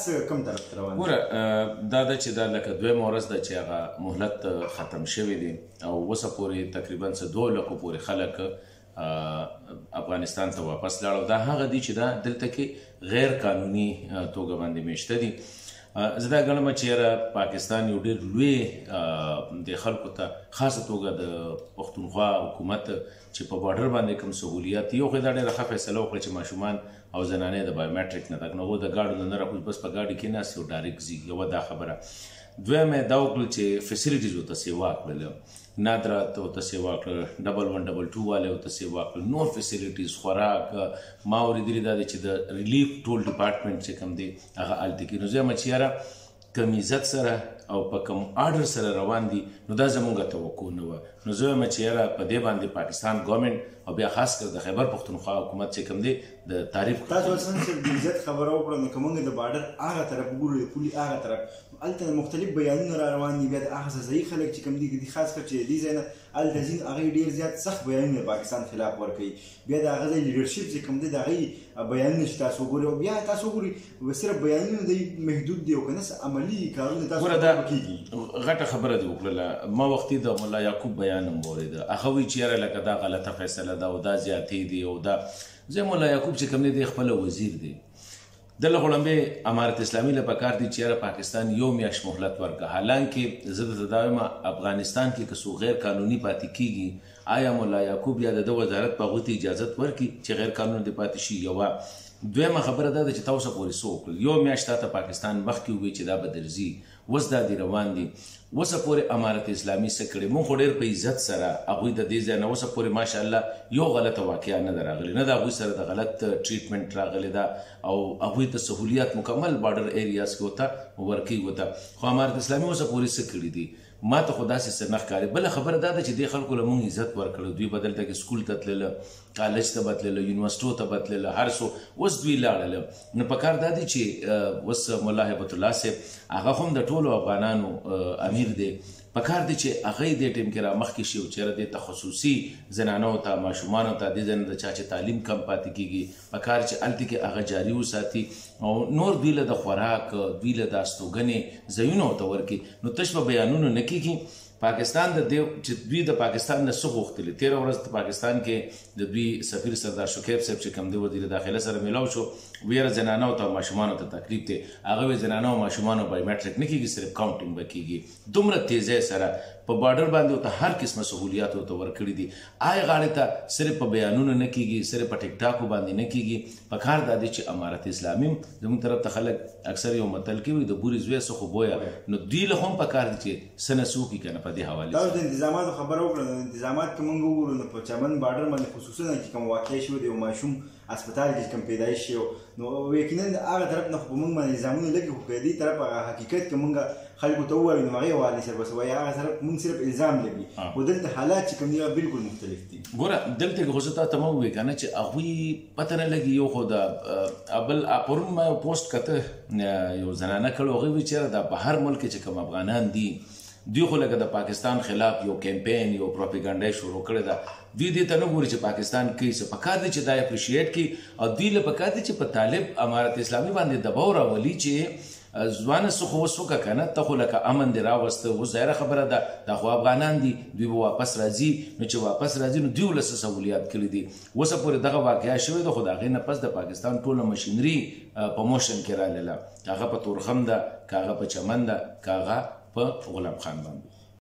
حالات کوم طرف ته روان دي؟ ګوره دا ده چې دا لکه دویمه ورځ ده چې هغه مهلت ختم شوی دی او اوسه پورې تقریبا څه 2 لکو پورې خلک افغانستان ته واپس لاړل. دا هغه دي چې دا دلته کې غیر قانوني توګه باندې میشته دي. زه دا ګڼم چې یاره پاکستان یو ډېر لوی د خلکو ته خاصه توګه د پښتونخوا حکومت چې په بارډر باندې کوم سهولیات یو خو دا ډېره ښه فیصله وکړه چې ماشومان او زنانې د بایومټریک نه تګ نه هغوی د ګاډو نه راکوز بس په ګاډي کې ناست او ډایرکټ ځي. یوه دا خبره. دویمه دا وکړل چې فیسیلیټیز ورته سیوا کړل. نادرات ورته سیوا کړل، 112 والے ورته سیوا کړل، نور فیسیلیټیز خوراک. ما اورېدلي دا دی چې د ریلیف ټول ډپارټمنټ چې کوم دی هغه هلته کېږي. نو زه یم چې یاره کم عزت سره او په کم آرډر سره روان دي نو دا زمونږ توقع نه وه. نو زه یم چې یاره په دې باندې پاکستان ګورمنټ او بیا خاص کر د خیبر پښتونخوا حکومت چې کوم دی د تعریف تاسو څنګه د عزت خبره وکړه نو که موږ د بارډر هغه طرف وګورو د پولي هغه طرف هلته مختلف بیانونه را روان دي. بیا د هغه ځایي خلک چې کوم دي خاص کر چې دې ځای نه هلته ځي هغوی ډېر زیات سخت بیانونه د پاکستان خلاف ورکوي. بیا د هغه ځای لیډرشپ چې کوم دی د هغوی بیانونه چې تاسو وګورئ او بیا تاسو وګورئ صرف بیانونه دی محدود دی او که نه عملي کارونه تاسو کېږي. غټه خبره دې وکړله. ما وختي د ملا یعقوب بیان هم واورېده. هغه وایي چې یاره لکه دا غلطه فیصله ده او دا زیاتې دي او دا. زه ملا یعقوب چې کوم دی دی خپله وزیر دی. دله غړمبې امارت اسلامي له پکار دي چې یاره پاکستان یو میاشت مهلت ورکړه. حالانکې زه درته دا وایم افغانستان کې که څوک غیر قانوني پاتې کېږي آیا ملا یعقوب یا د ده وزارت په هغوی ته اجازت ورکړي چې غیر قانوني دې پاتې شي؟ یوه. دویمه خبره دا ده چې تاسو پورې څه وکړل. یو میاشت تا ته پاکستان مخکې ووایي چې دا به درځي، اوس دا دې روان دي. اوسه پورې امارت اسلامي څه کړي؟ موږ خو ډېر په عزت سره هغوی د دې ځای نه اوسه پورې ماشاءالله یو غلطه واقعه نه ده راغلې، نه د هغوی سره د غلط ټریټمنټ راغلی ده او هغوی ته سهولیات مکمل بارډر ایریاز کې ورته ورکوي ورته. خو امارت اسلامي اوسه پورې څه کړي دي؟ ما ته خو داسې څه نه ښکاري. بله خبره دا ده چې دې خلکو له موږ عزت ورکړی. دوی به دلته کې سکول ته تلله، کالج ته به تلله، یونیورسټو ته به تلله، هر څه اوس دوی لاړله. نو پکار دا دی چې اوس ملا هیبت الله صاحب هغه هم د ټولو افغانانو امیر دی. پکار دی چې هغه یې دې ټیم کې را مخکې شي او چېرې دې ته خصوصي زنانو ته ماشومانو ته دې ځای نه د چا چې تعلیم کم پاتې کېږي پکار چې هلته کې هغه جاري وساتي او نور دوی له د خوراک دوی له د استوګنې ځایونه ورته ورکړي. نو تش په بیانونو نه کېږي. پاکستان د دې چې دوی د پاکستان نه څه غوښتلي. تېره ورځ په پاکستان کې د دوی سفیر سردار شکیب صاحب چې کوم دی وزیر داخله سره میلاو شو، ویره زنانو ته ماشومانو ته تکلیف دی. هغه وایي زنانو او ماشومانو بایومټریک نه کېږي، صرف کاونټینګ به کېږي. دومره تیزۍ سره په بارډر باندې ورته هر قسمه سهولیات ورته ورکړي دي. آی غاړې ته صرف په بیانونو نه کېږي، صرف په ټیک ټاکو باندې نه کېږي. پکار دا دی چې امارت اسلامي زموږ طرف ته خلک اکثر یو متل کې وایي د بورې زوی څه خو بویه. نو دوی له هم پکار دي چې څه نه څه وکړي که نه په دې حوالې دا د انتظاماتو خبره وکړه. د انتظامات که موږ وګورو نو په چمن بارډر باندې خصوصا چې کوم واقع شوی دی یو ماشوم اسپتال کې کوم پیدایش شي نو یقینا هغه طرف نه خو په موږ باندې نظامونه لګي، خو که دې طرف هغه حقیقت که موږ خلکو ته ووایو نو هغې حوالې سره بس وایي هغه طرف موږ صرف الزام لګي. خو دلته حالات چې کوم دي بالکل مختلف دي. ګوره دلته کې خو زه تا ته مه ووایې که نه چې هغوی پته نه لګي. یو خو د بل پرون ما یو پوسټ کته یو زنانه کړی هغوی وایي چېرې دا په هر ملک کې چې کوم افغانان دي دوی خو لکه د پاکستان خلاف یو کیمپین یو پروپیګنډا شروع کړې ده. دوی دې ته نه ګوري چې پاکستان کوي څه. پکار دی چې دا اپریشیټ کړي او دوی له پکار دی چې په طالب امارت اسلامي باندې دباو راولي چې ځوانه څه خو اوس وکړه که نه ته خو لکه امن دې راوسته. اوس ظاهره خبره ده دا خو افغانان دي، دوی به واپس راځي. نو چې واپس راځي نو دوی ولس سهولیات کړي دي. اوسه پورې دغه واقعه شوې ده خو د هغې نه پس د پاکستان ټوله مشینري په موشن کې رالیله. که هغه په تورخم ده، که هغه په چمن ده، که هغه په غلام خان باندې.